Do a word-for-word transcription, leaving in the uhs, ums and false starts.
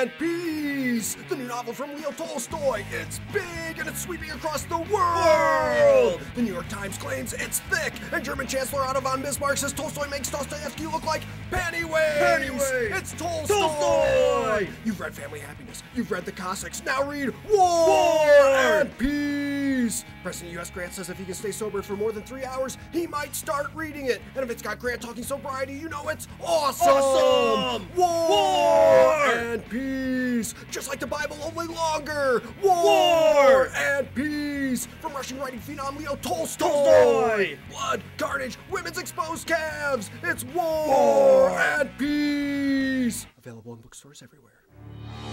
and Peace, the new novel from Leo Tolstoy. It's big and it's sweeping across the world. world. The New York Times claims it's thick, and German Chancellor Otto von Bismarck says Tolstoy makes Dostoevsky look like Pennywise. Pennywise. It's Tolstoy. Tolstoy. You've read Family Happiness. You've read the Cossacks. Now read War, War. and Peace. President U S Grant says if he can stay sober for more than three hours, he might start reading it. And if it's got Grant talking sobriety, you know it's awesome. Awesome. War, War. and Peace. Just like the Bible, only longer. War, War. and Peace. From Russian writing phenom Leo Tolstoy. Tolstoy. Blood, carnage, women's exposed calves. It's War, War. and Peace. Available in bookstores everywhere.